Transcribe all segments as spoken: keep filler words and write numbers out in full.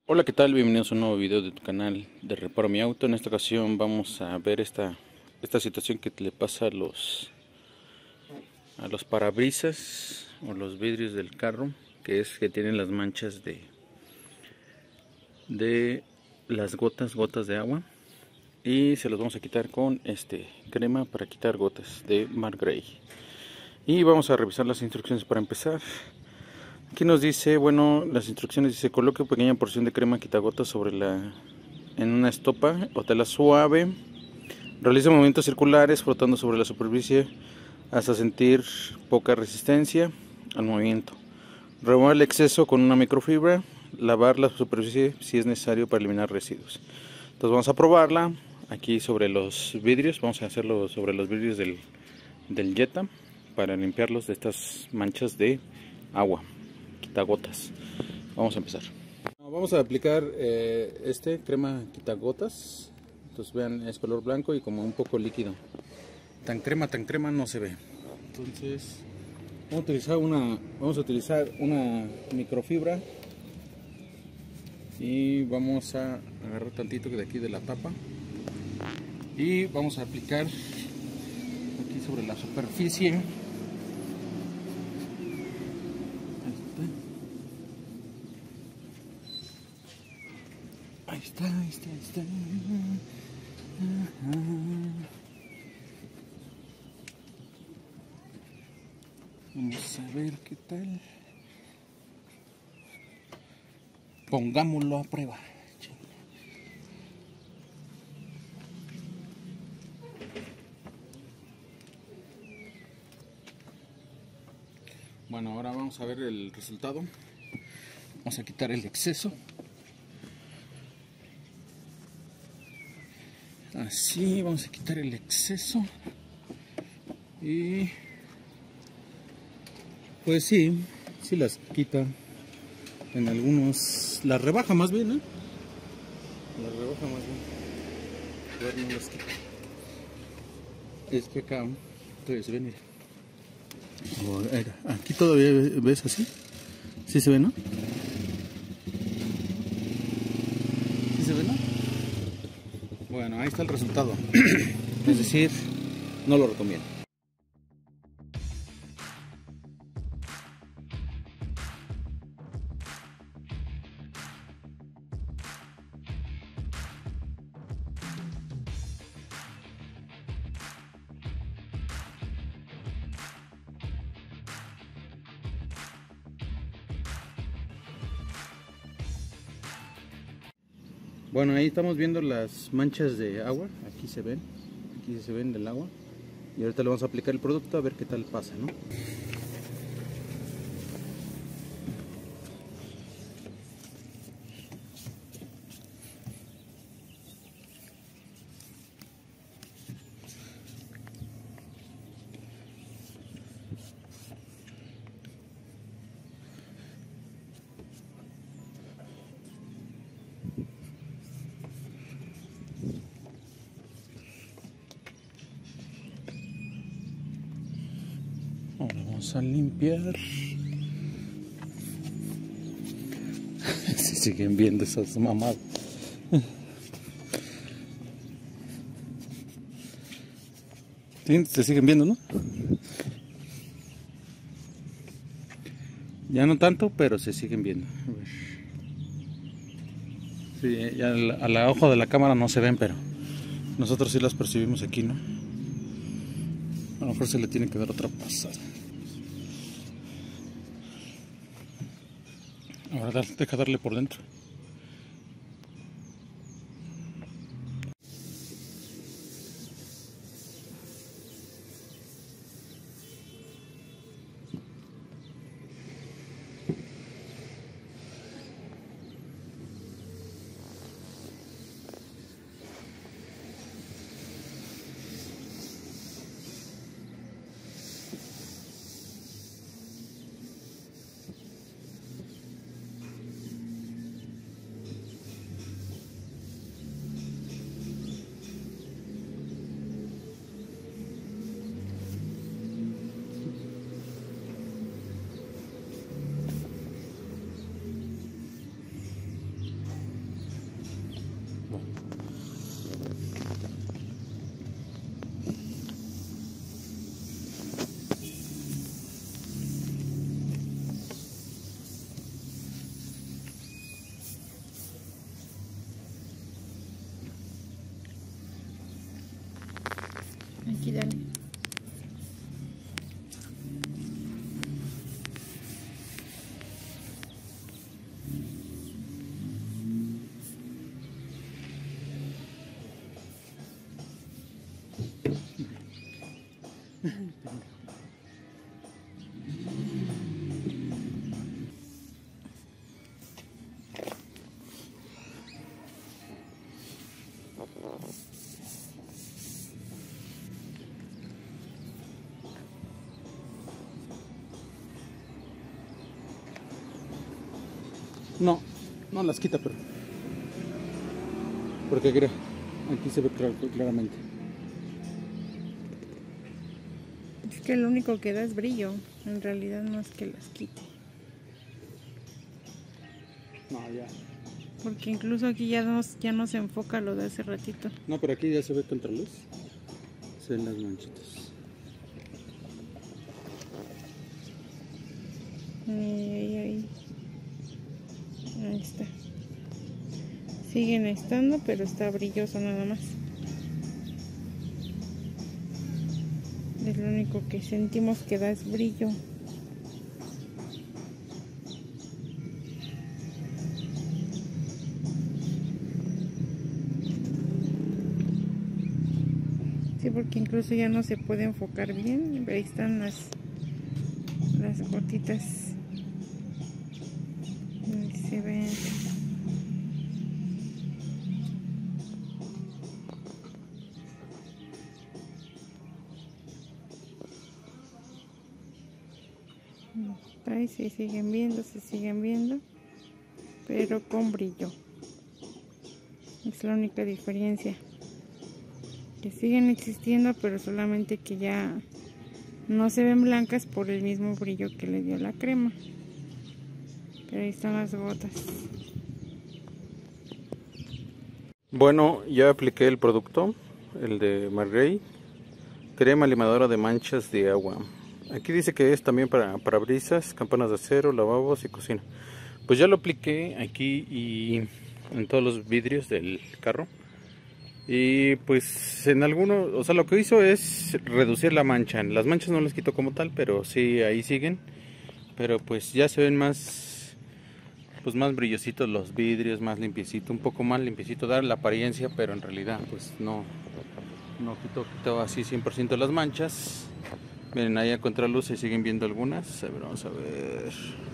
Hola, ¿qué tal? Bienvenidos a un nuevo video de tu canal de Reparo Mi Auto. En esta ocasión vamos a ver esta, esta situación que le pasa a los, a los parabrisas o los vidrios del carro, que es que tienen las manchas de, de las gotas, gotas de agua. Y se los vamos a quitar con este crema para quitar gotas de Mark Gray. Y vamos a revisar las instrucciones para empezar. Aquí nos dice, bueno, las instrucciones dice: coloque pequeña porción de crema quitagotas sobre la en una estopa o tela suave. Realice movimientos circulares frotando sobre la superficie hasta sentir poca resistencia al movimiento. Remover el exceso con una microfibra. Lavar la superficie si es necesario para eliminar residuos. Entonces vamos a probarla aquí sobre los vidrios. Vamos a hacerlo sobre los vidrios del, del Jetta para limpiarlos de estas manchas de agua. Quitagotas. Vamos a empezar. Vamos a aplicar eh, este crema quitagotas. Entonces vean, es color blanco y como un poco líquido. Tan crema, tan crema no se ve. Entonces vamos a utilizar una, vamos a utilizar una microfibra y vamos a agarrar tantito de aquí de la tapa y vamos a aplicar aquí sobre la superficie. Ahí está, ahí está, ahí está. Ajá. Vamos a ver qué tal. Pongámoslo a prueba. Bueno, ahora vamos a ver el resultado. Vamos a quitar el exceso. Así, vamos a quitar el exceso. Y pues sí, sí las quita. En algunos las rebaja más bien, ¿eh? Las rebaja más bien. A ver, no las quita. Es que acá todavía se ve, mira. Aquí todavía ves así. ¿Sí se ve, no? ¿Sí se ve, no? Bueno, ahí está el resultado. Es decir, no lo recomiendo. Bueno, ahí estamos viendo las manchas de agua. Aquí se ven, aquí se ven del agua. Y ahorita le vamos a aplicar el producto a ver qué tal pasa, ¿no? Ahora vamos a limpiar. Si siguen viendo esas mamadas. ¿Sí? Se siguen viendo, ¿no? Ya no tanto, pero se siguen viendo. A ver. Sí, ya a la ojo de la cámara no se ven, pero nosotros sí las percibimos aquí, ¿no? A lo mejor se le tiene que dar otra pasada. Ahora deja darle por dentro. No, no las quita, pero porque mira, aquí se ve clar, claramente. Es que lo único que da es brillo, en realidad no es que las quite. No, ya. Porque incluso aquí ya no, ya no se enfoca lo de hace ratito. No, pero aquí ya se ve contraluz. Se ven las manchitas. Ahí, ahí, ahí. Ahí está. Siguen estando, pero está brilloso nada más. Es lo único que sentimos que da es brillo. Sí, porque incluso ya no se puede enfocar bien. Ahí están las, las gotitas. Ahí se ven. Ahí se siguen viendo, se siguen viendo, pero con brillo. Es la única diferencia. Que siguen existiendo, pero solamente que ya no se ven blancas por el mismo brillo que le dio la crema. Pero ahí están las gotas. Bueno, ya apliqué el producto, el de Margrey, crema limadora de manchas de agua. Aquí dice que es también para parabrisas, campanas de acero, lavabos y cocina. Pues ya lo apliqué aquí y en todos los vidrios del carro. Y pues en algunos, o sea, lo que hizo es reducir la mancha. Las manchas no las quitó como tal, pero sí ahí siguen. Pero pues ya se ven más, pues más brillositos los vidrios, más limpiecito, un poco más limpiecito, dar la apariencia, pero en realidad pues no, no quitó, quitó así cien por ciento las manchas. Miren, ahí a contraluz se siguen viendo algunas. A ver, vamos a ver.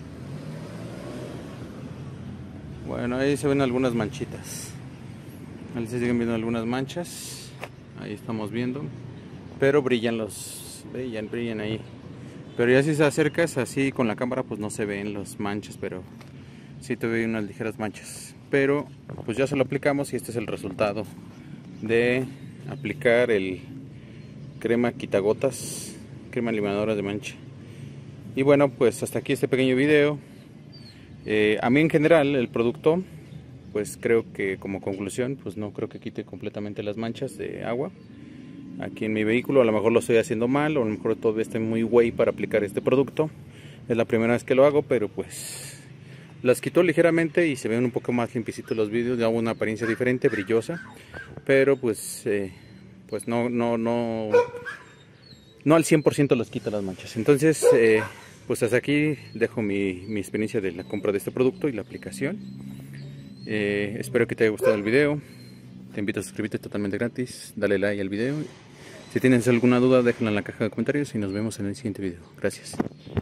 Bueno, ahí se ven algunas manchitas. Ahí se siguen viendo algunas manchas. Ahí estamos viendo. Pero brillan los... Brillan, brillan ahí. Pero ya si se acercas así con la cámara pues no se ven las manchas. Pero sí te veo unas ligeras manchas. Pero pues ya se lo aplicamos y este es el resultado de aplicar el crema quitagotas, crema limadora de mancha. Y bueno, pues hasta aquí este pequeño video. Eh, a mí en general el producto, pues creo que como conclusión, pues no creo que quite completamente las manchas de agua. Aquí en mi vehículo a lo mejor lo estoy haciendo mal, o a lo mejor todavía estoy muy güey para aplicar este producto. Es la primera vez que lo hago, pero pues las quitó ligeramente y se ven un poco más limpiecitos los vídeos, da una apariencia diferente, brillosa. Pero pues, eh, pues no, no, no... no al cien por ciento las quita las manchas. Entonces, eh, pues hasta aquí dejo mi, mi experiencia de la compra de este producto y la aplicación. Eh, espero que te haya gustado el video. Te invito a suscribirte totalmente gratis. Dale like al video. Si tienes alguna duda, déjala en la caja de comentarios y nos vemos en el siguiente video. Gracias.